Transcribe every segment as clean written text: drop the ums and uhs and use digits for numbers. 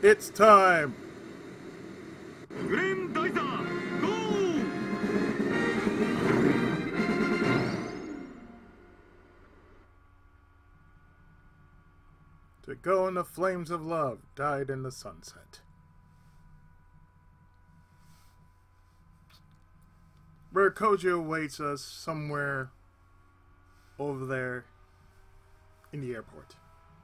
It's time! Grendizer, go! To go in the flames of love, died in the sunset. Where Koji awaits us somewhere over there in the airport.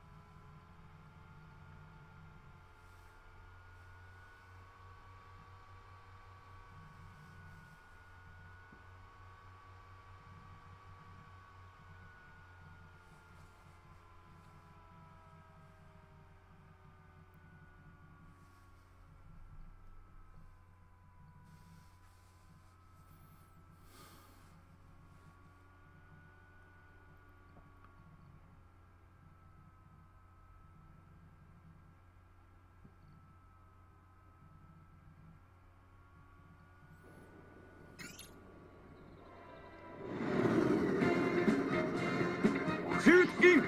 Shoot in!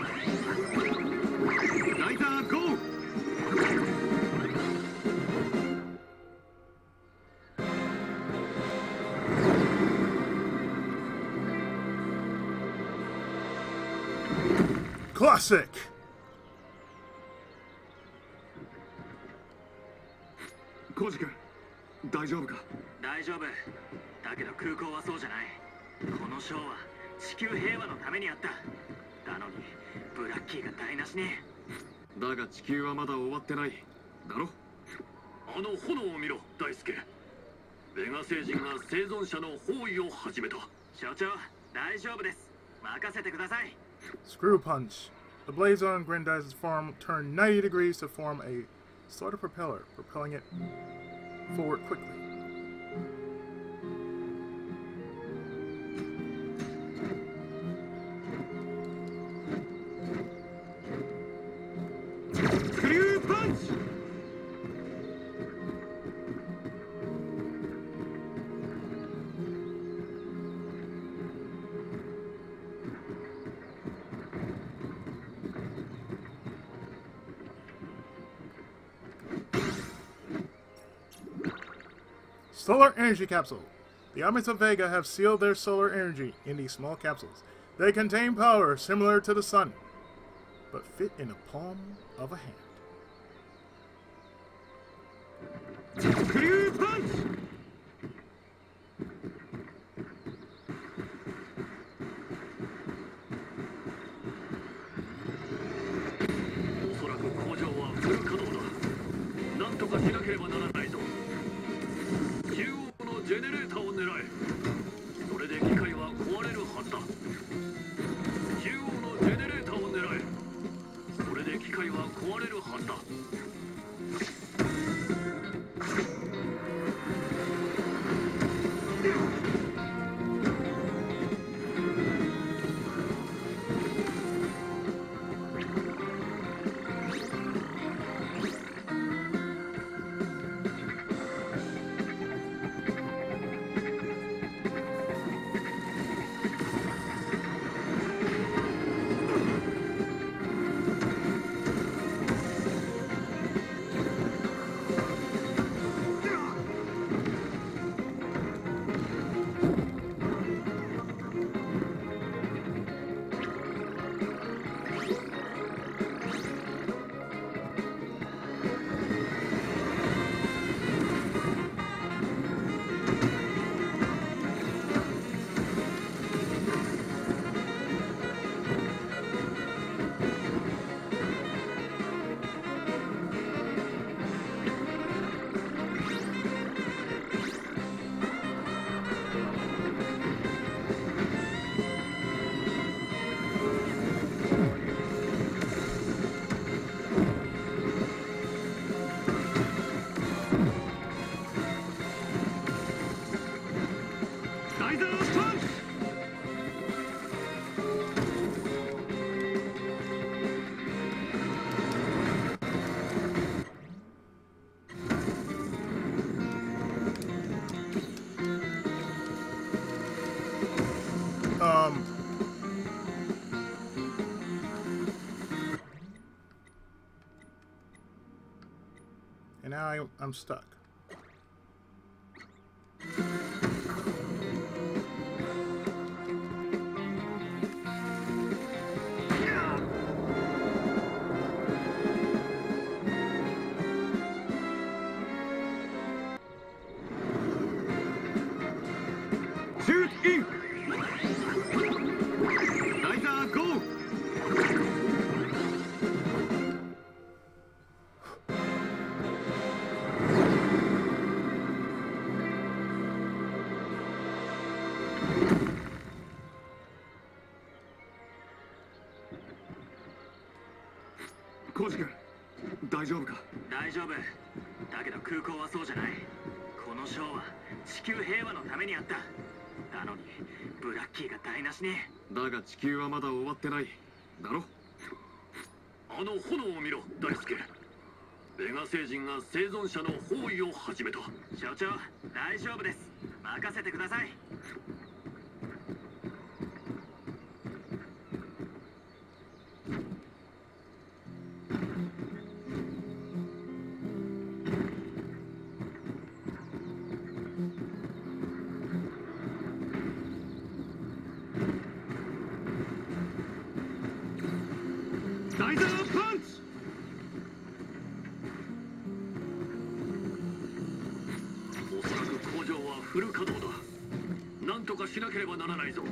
Grendizer, go! Classic! コウジ君、大丈夫か？ 大丈夫。だけど空港はそうじゃない。このショーは地球平和のためにあった。なのにブラッキーが台無しに。 だが地球はまだ終わってないだろ。あの炎を見ろ、大輔。ベガ星人が生存者の包囲を始めた。 所長、大丈夫です。任せてください。 Screw punch. The blades on Grandizer's farm turn 90 degrees to form a sort of propeller, propelling it forward quickly. Screw punch! Solar Energy Capsule. The Omens of Vega have sealed their solar energy in these small capsules. They contain power similar to the sun, but fit in the palm of a hand. Screw punch! おそらく工場はフル稼働だ。なんとかしなければならないぞ。中央のジェネレーターを狙え。それで機械は壊れるはずだ。中央のジェネレーターを狙え。それで機械は壊れるはずだ。 And now I'm stuck. Shoot in! Laser go! コウジ君、大丈夫か？ 大丈夫。だけど空港はそうじゃない。このショーは地球平和のためにあった。なのにブラッキーが台無しに。 だが地球はまだ終わってないだろ。あの炎を見ろ、大輔。ベガ星人が生存者の包囲を始めた。 所長、大丈夫です。任せてください。 ライザーパンチ！おそらく工場はフル稼働だ。なんとかしなければならないぞ。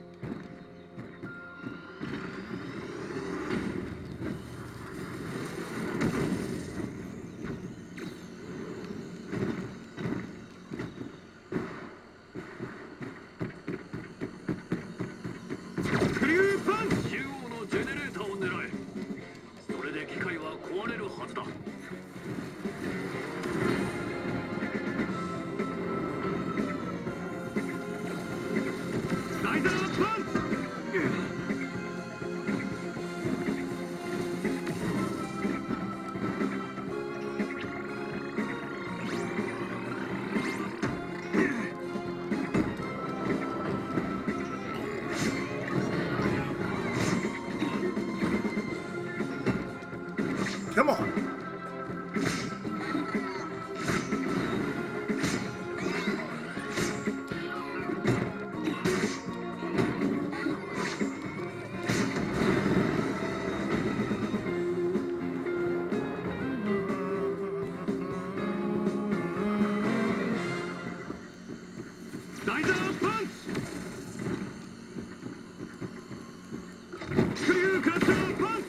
クリューパンチ！中央のジェネレーターを狙え。それで機械は壊れるはずだ。ライザーパンチ！ Come on. Laser punch! Screw cutter punch!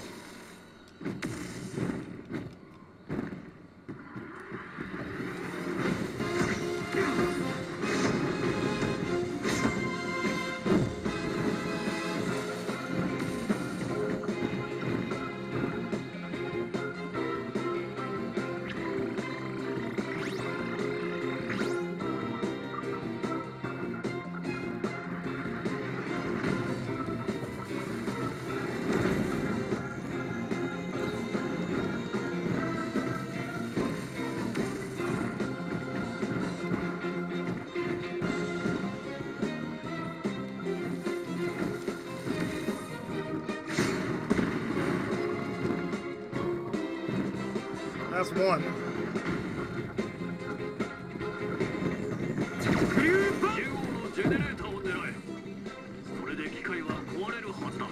That's one. クリューパン！中央のジェネレーターを狙え。それで機械は壊れるはずだ。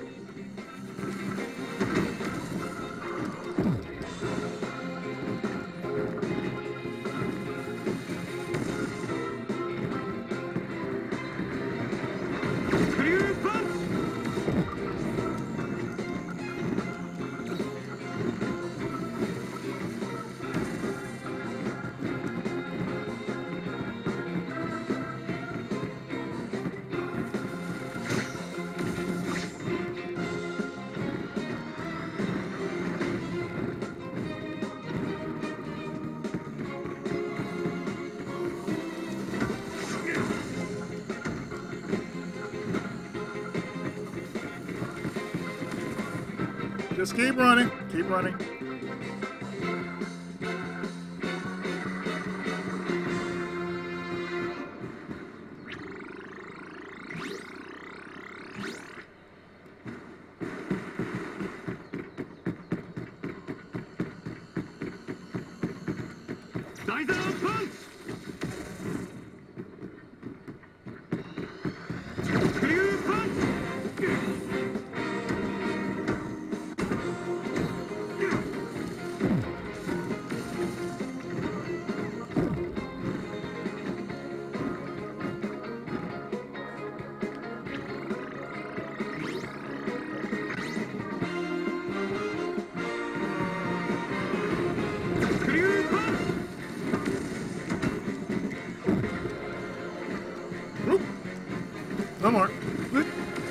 クリューパン！ Just keep running. Keep running. 大ザーパンチクリューパンチクリューパンチ Whoop. No more. Whoop.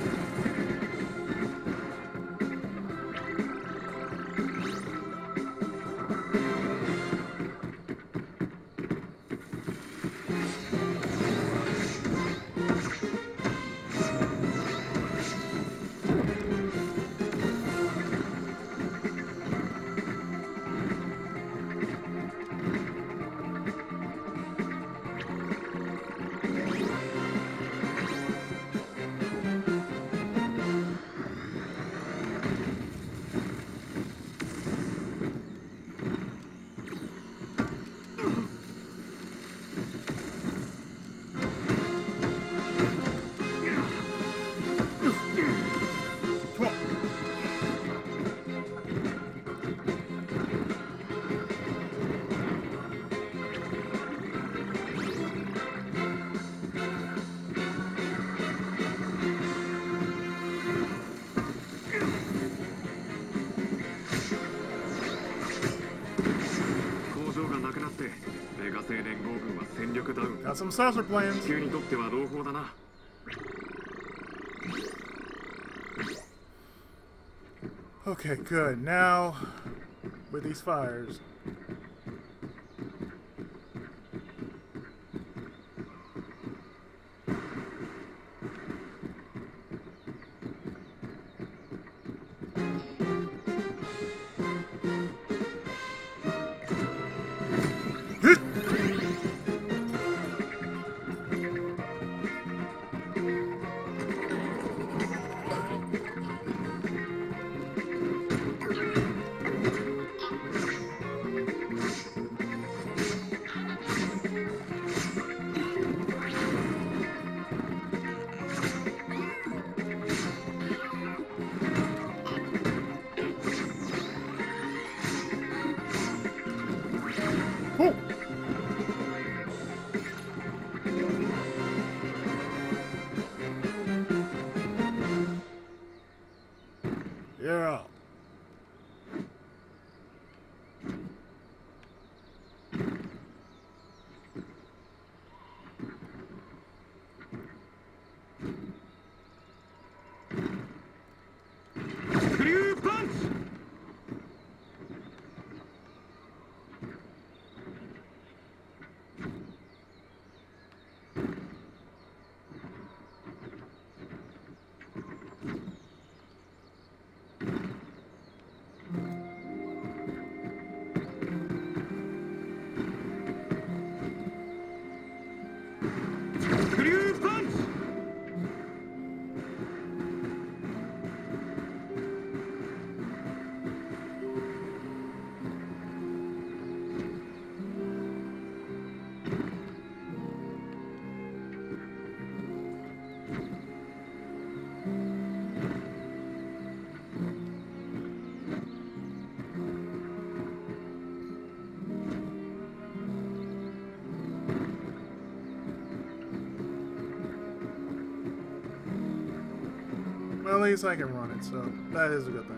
Come on. Got some saucer plans. 地球にとっては朗報だな。 Okay, good. Now, with these fires. Oh! Yeah. Clear punch! Clear punch! Well, at least I can run it, so that is a good thing.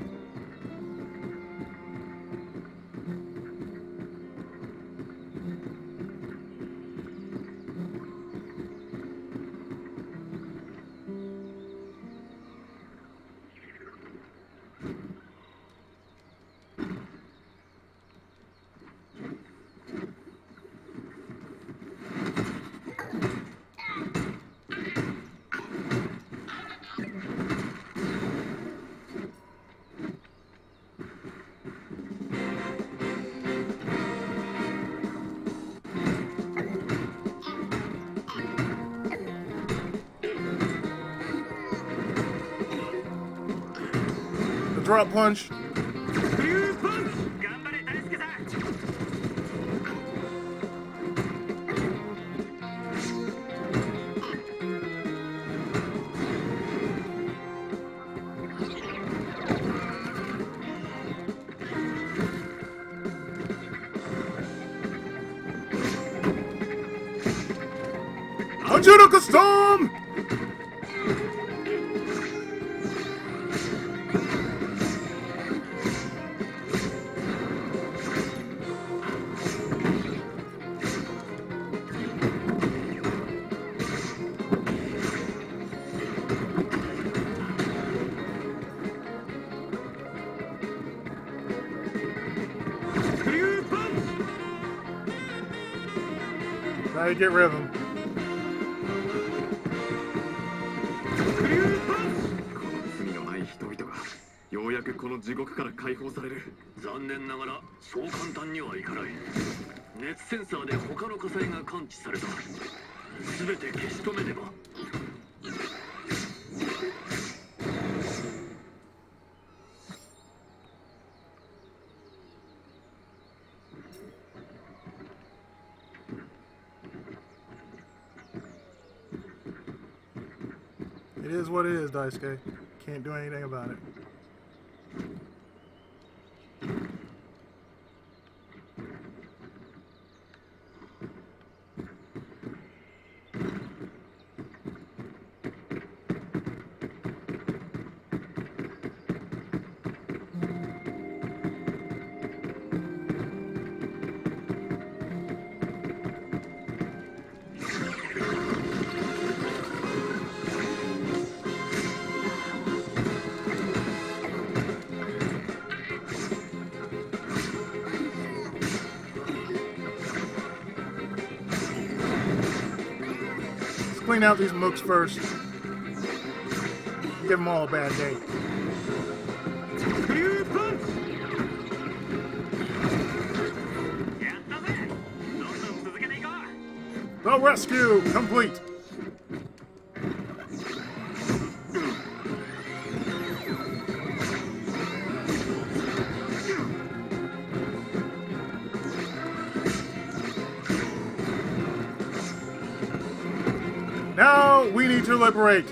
Drop punch. Clear punch! 頑張れ大輔さん。 Judoka Storm! Now you get rid of him. 罪のない人々がようやくこの地獄から解放される。残念ながらそう簡単にはいかない。熱センサーで他の火災が感知された。全て消し止めねば。 It is what it is, Daisuke. Can't do anything about it. Clean out these mooks first. Give them all a bad day. The rescue complete. Now we need to liberate.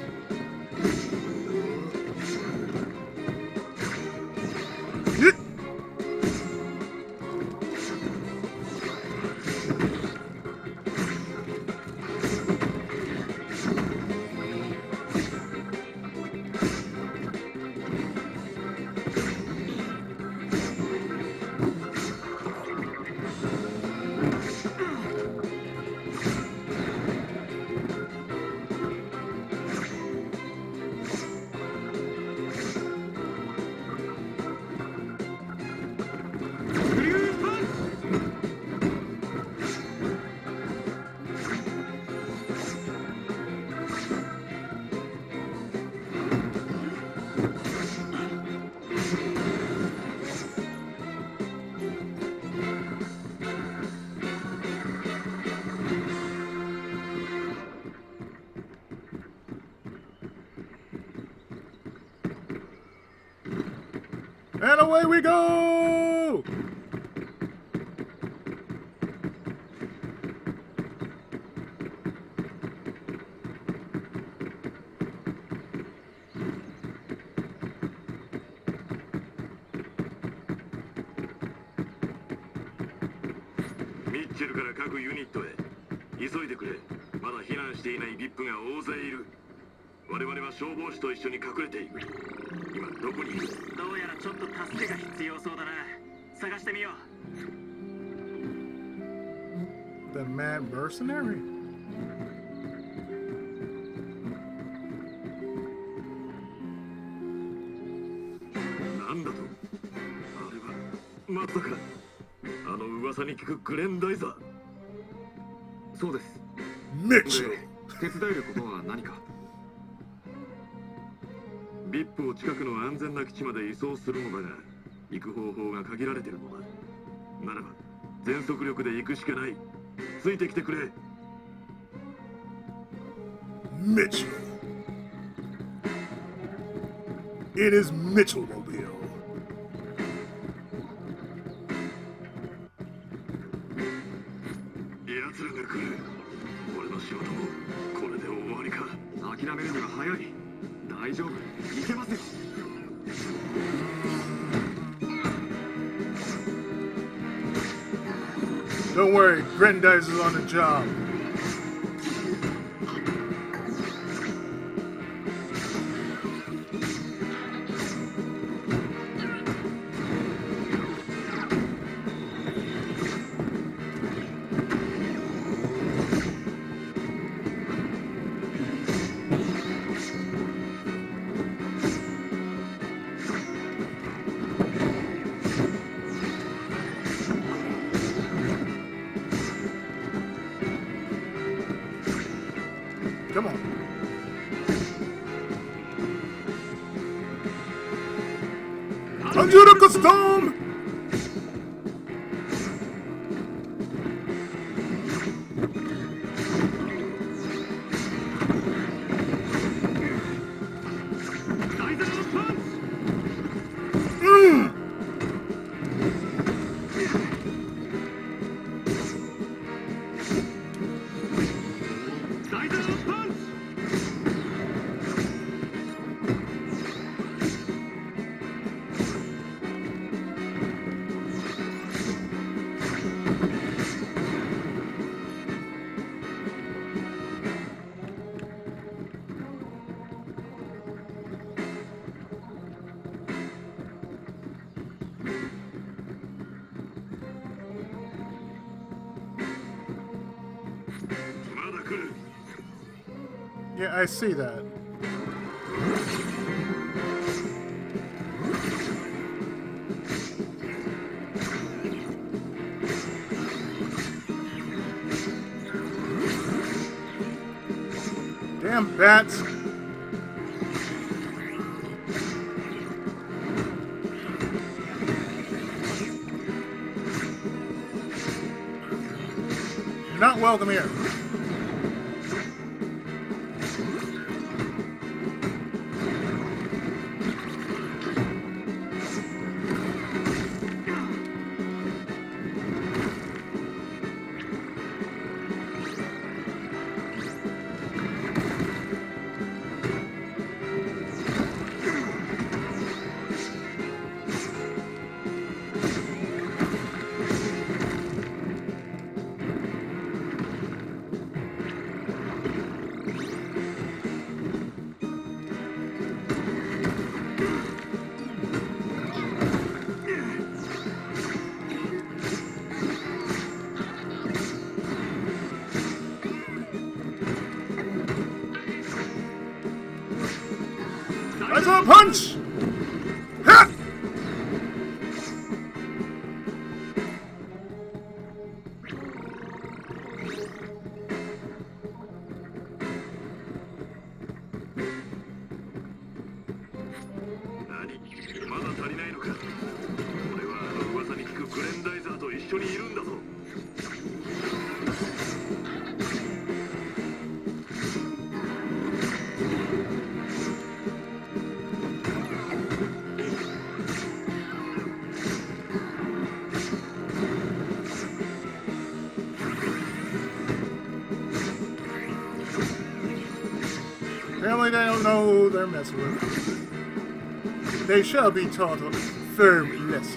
And away we go! ミッチェルから各ユニットへ急いでくれ。まだ避難していないビップが大勢いる。我々は消防士と一緒に隠れている。今どこにいる？ どうやらちょっと助けが必要そうだな。探してみよう。 The mad mercenary? なんだと？あれはまさかあの噂に聞くグレンダイザー。そうです。 Mitchell! 手伝えることは何か？ビップを近くの安全な基地まで移送するのだが、行く方法が限られているのだ。ならば全速力で行くしかない。ついてきてくれ。 Mitchell. It is Mitchellmobile. 奴らが来る。俺の仕事もこれで終わりか。諦めるには早い。大丈夫。行けますよ。 Don't worry, Grandize is on the job. Conjure Custom! Yeah, I see that. Damn bats! You're not welcome here. Rise up, punch! Ha! Apparently they don't know who they're messing with. They shall be taught a firm lesson.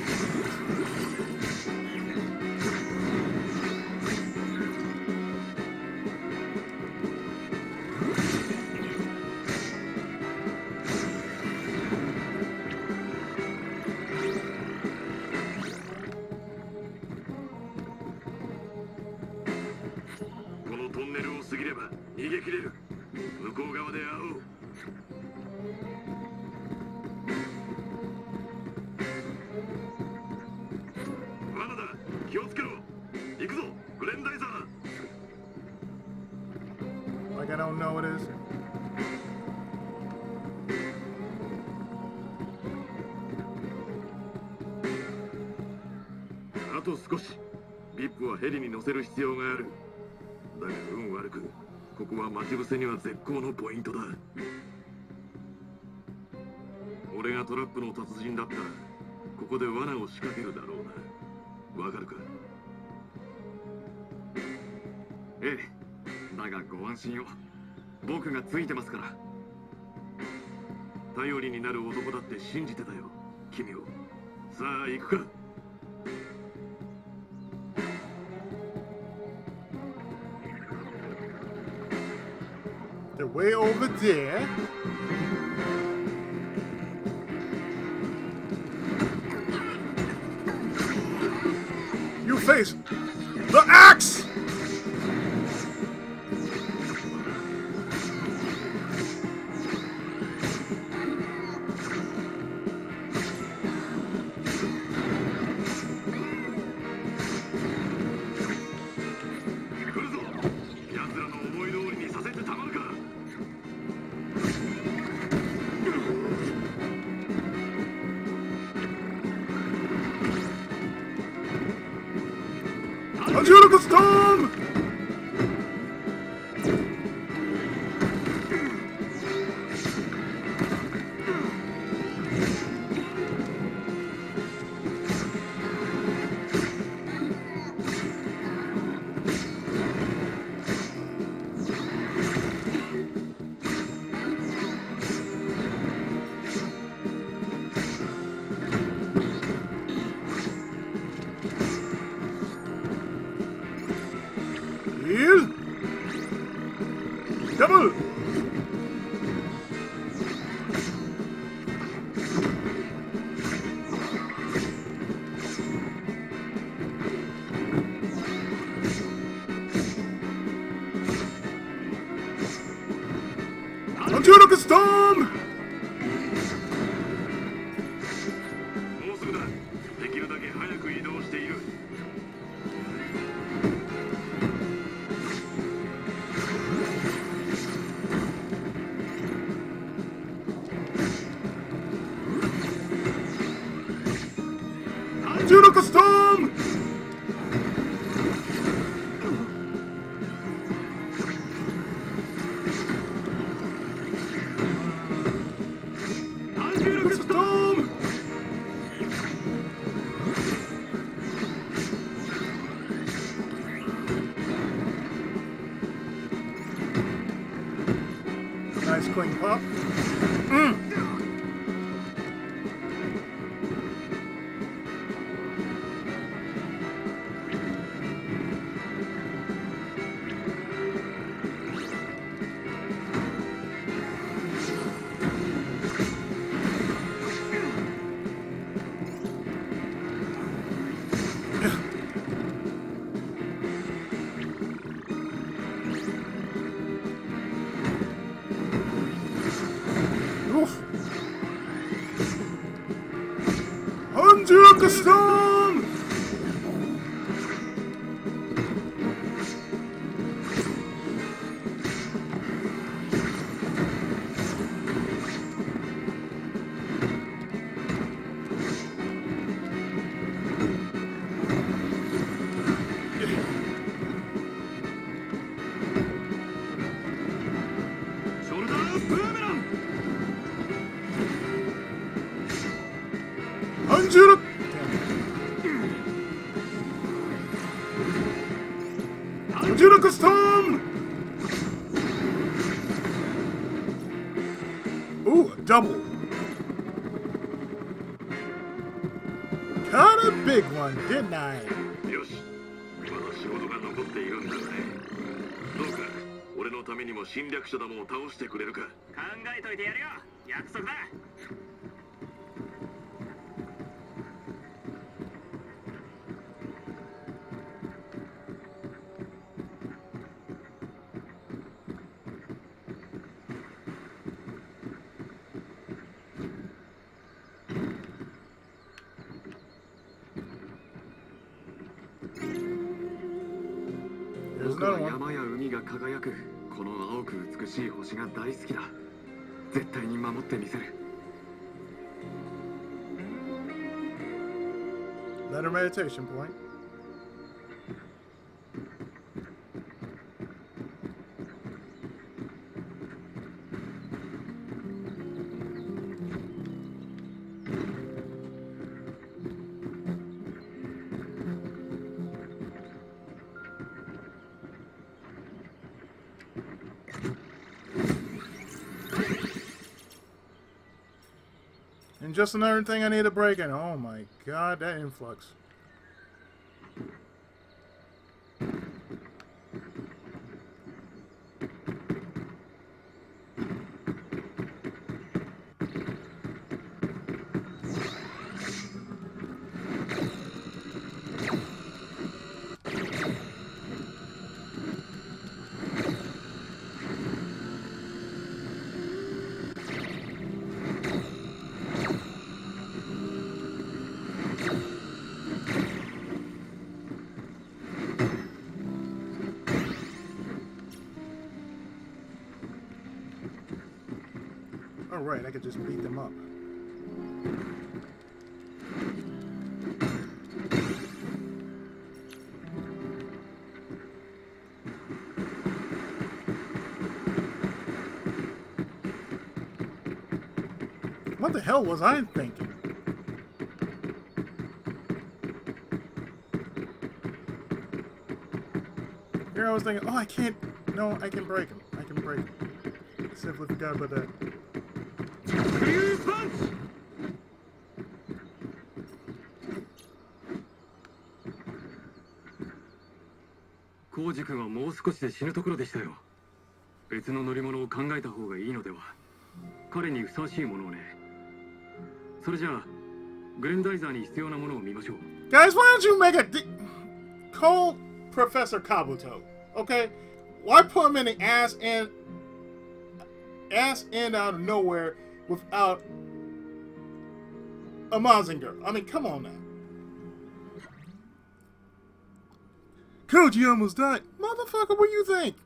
Like I don't know what it is. あと少し。ビップはヘリに乗せる必要がある。だが運悪く、ここは待ち伏せには絶好のポイントだ。俺がトラップの達人だったら、ここで罠を仕掛けるだろうな。わかるか？ええ。だがご安心を。僕がついてますから。頼りになる男だって信じてたよ、君を。さあ行くか。 They're way over there. You face the axe! Angelica Storm! Heal! Double! Angelica Storm! もうすぐだ。できるだけ早く移動している。 Angelica Storm! Angelica Storm! Nice clean pop. Oof. Angelica Storm! Angelica! Angelica Storm! Ooh, a double. Got a big one, didn't I? よし、まだ仕事が残っているんだね。どうか俺のためにも侵略者どもを倒してくれるか。 考えといてやるよ。約束だ。 There's 僕は another one. 山や海が輝くこの青く美しい星が大好きだ。絶対に守ってみせる。 Another meditation point. And just another thing I need to break in. Oh my god, that influx. Oh right, I could just beat them up. What the hell was I thinking? Here I was thinking, oh, I can't. No, I can break him. I can break him. I simply forgot about that. Punch! コウジ君はもう少しで死ぬところでしたよ。別の乗り物を考えた方がいいのでは。彼にふさわしいものをね。それじゃあグレンダイザーに必要なものを見ましょう。 Guys, why don't you make a call Professor Kabuto? Okay, why put him in the ass end out of nowhere without a Mazinger? I mean, come on now. Koji almost died. Motherfucker, what do you think?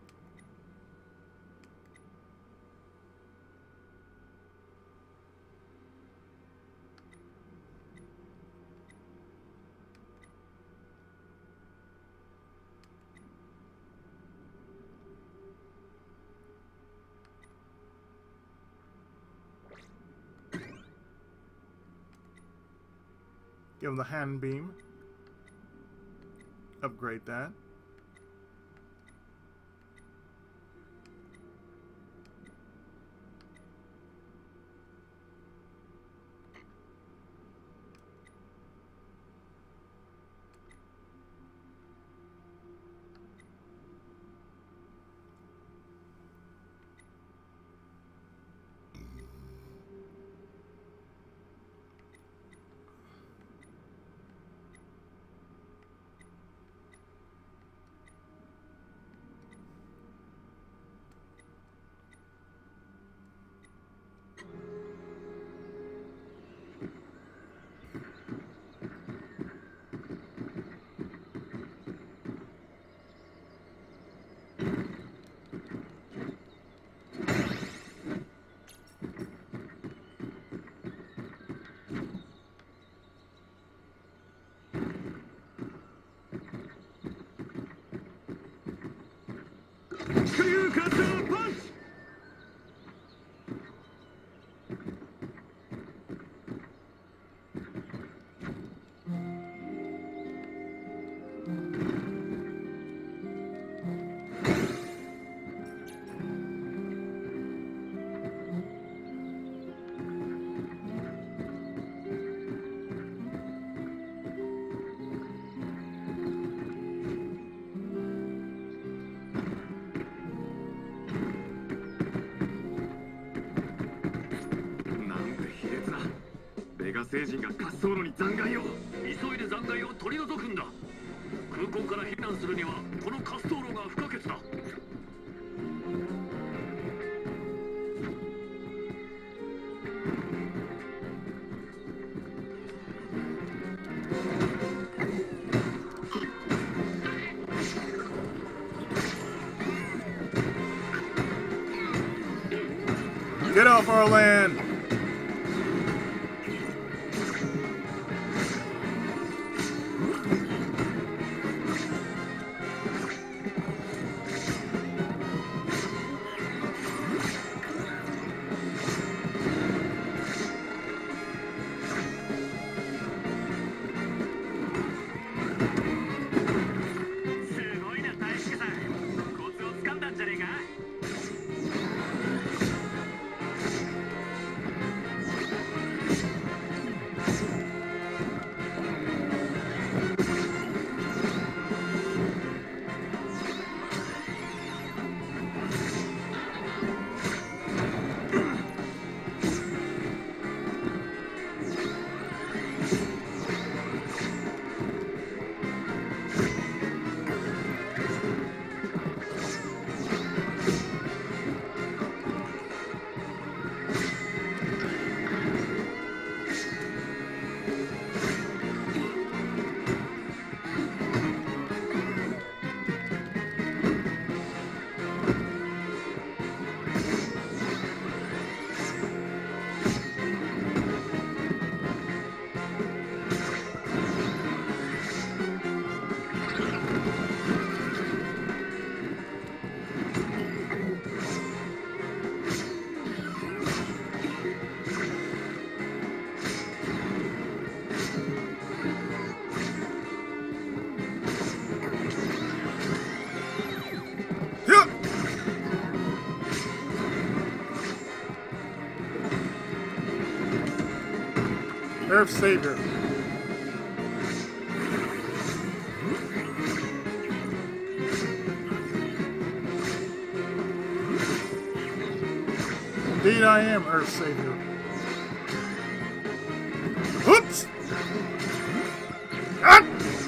Give him the hand beam. Upgrade that. Punch! 聖人が滑走路に残骸を急いで残骸を取り除くんだ。空港から避難するにはこの滑走路が不可欠だ。 Get off our land! Earth's savior. Indeed, I am Earth's savior. Oops! Ah!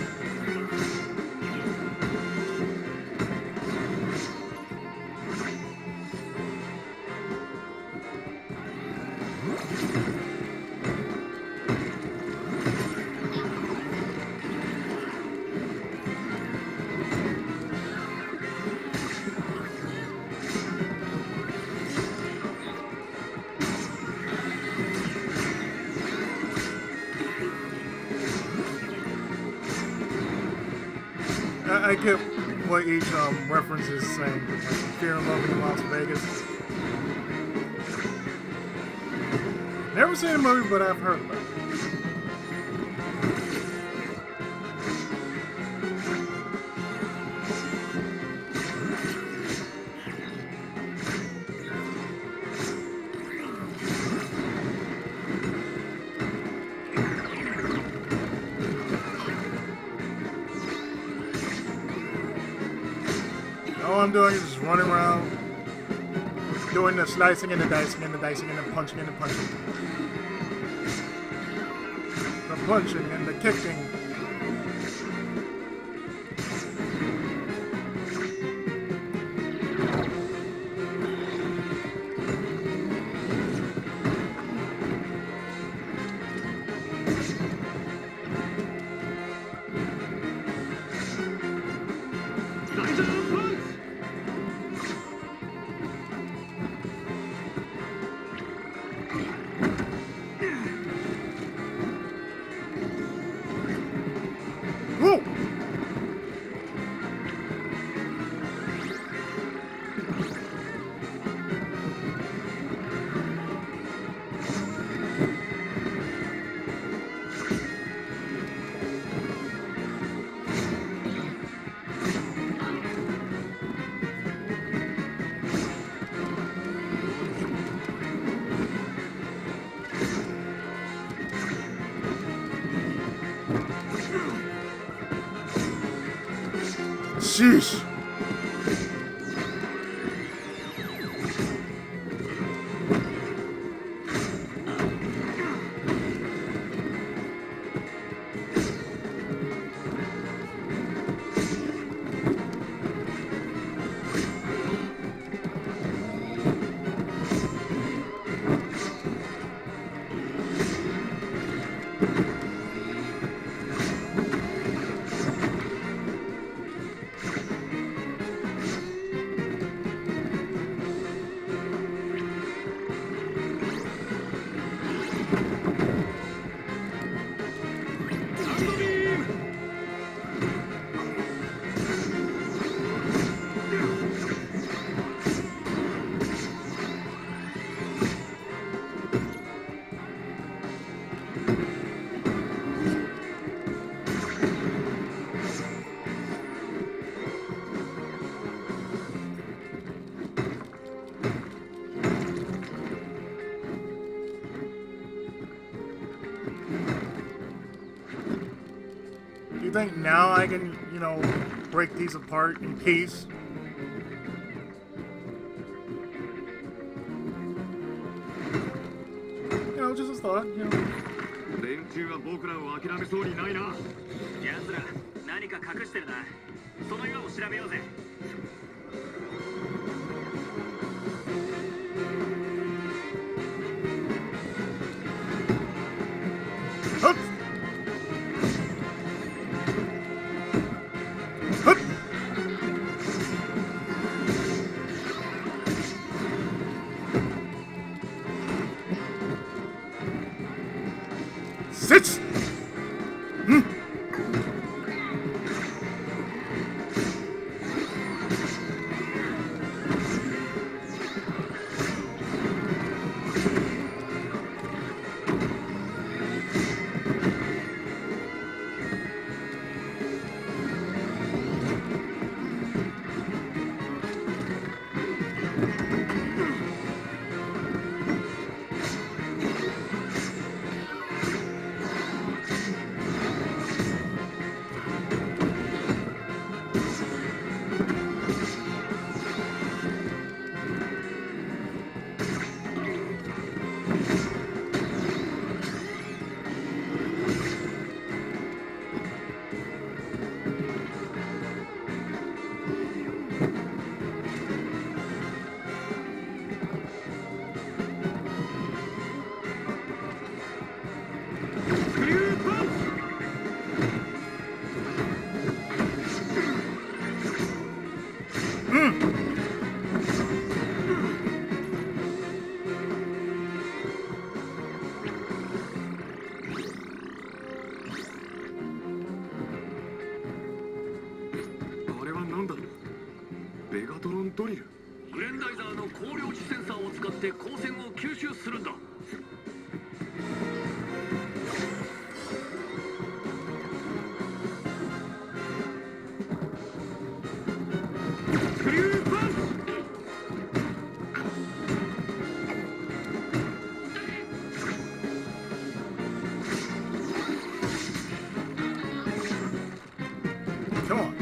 I get what each reference is saying. Like Fear and Loathing in Las Vegas. Never seen the movie, but I've heard about it. All I'm doing is just running around, doing the slicing and the dicing and the dicing and the punching and the punching. The punching and the kicking. Whoa! Sheesh. You think now I can, you know, break these apart in peace? You know, just a thought, you know. 連中は僕らを諦めそうにないな。 奴ら何か隠してるな。その岩を調べようぜ。 Hup! Hup! Sit! ンドリル。グレンダイザーの光量値センサーを使って光線を吸収するんだ。スクリューパンチ。 Come on.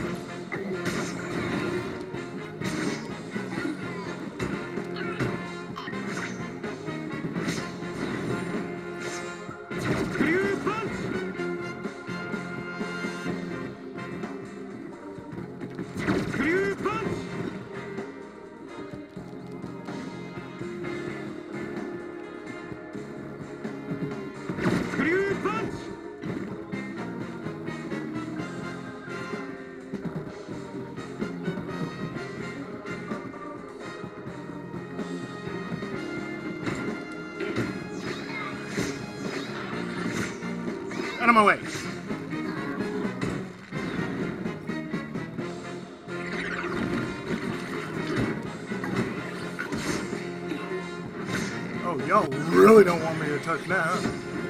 Out of my way. Oh, y'all really don't want me to touch that.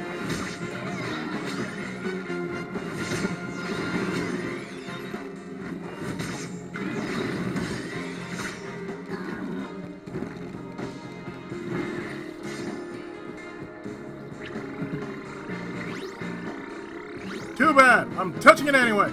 Too bad. I'm touching it anyway.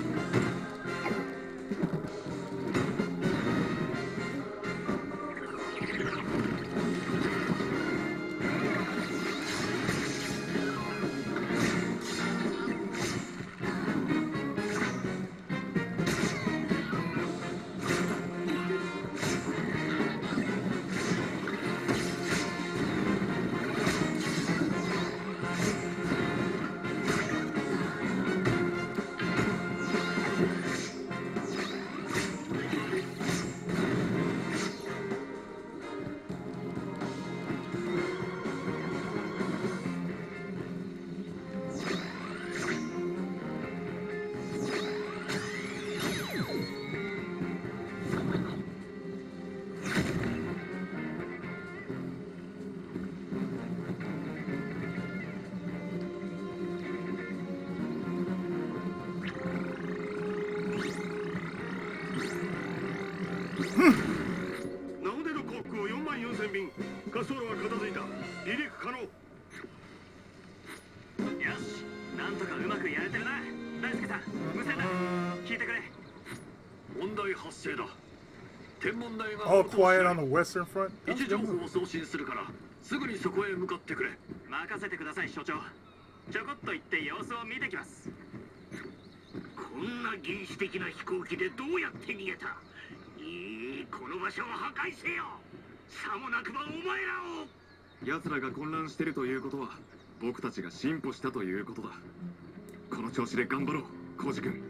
All quiet on the western front. 位置情報を送信するからすぐにそこへ向かってくれ。 任せてください所長。ちょこっと行って様子を見てきます。 こんな原始的な飛行機でどうやって逃げた。この場所を破壊せよ。さもなくばお前らを。奴らが混乱してるということは僕たちが進歩したということだ。この調子で頑張ろう、コウジ君。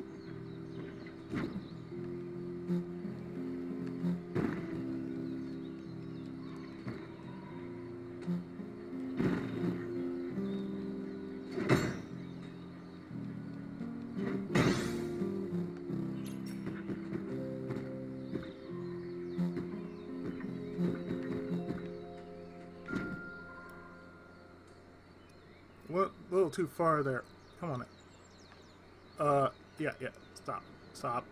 What? A little too far there. Come on. Yeah. Stop.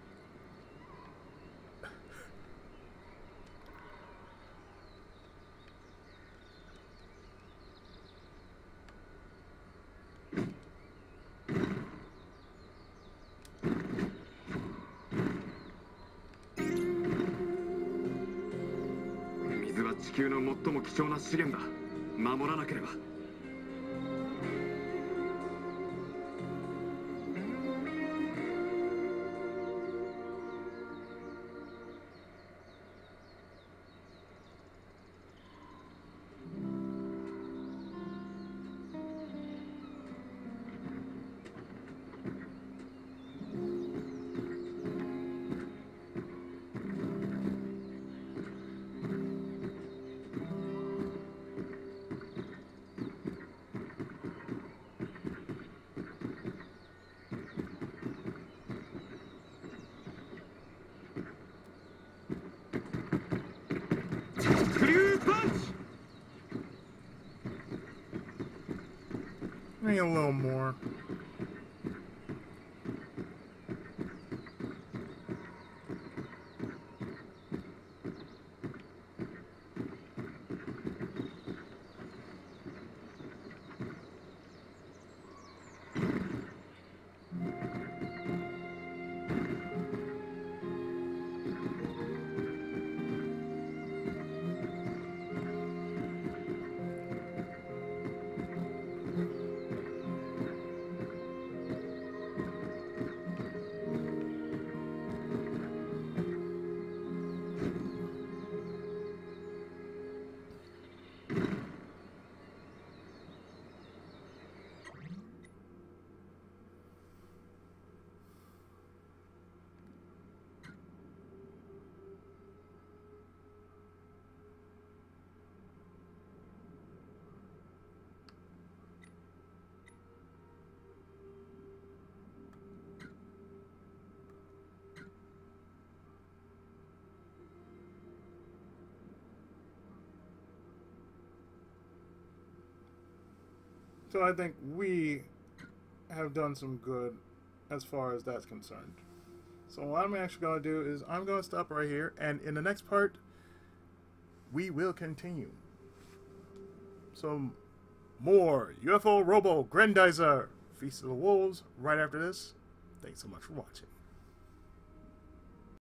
Water は地球の最も貴重な資源だ。守らなければ。 Maybe a little more. So I think we have done some good as far as that's concerned. So what I'm actually going to do is I'm going to stop right here, and in the next part, we will continue. So more UFO Robo Grendizer Feast of the Wolves right after this. Thanks so much for watching.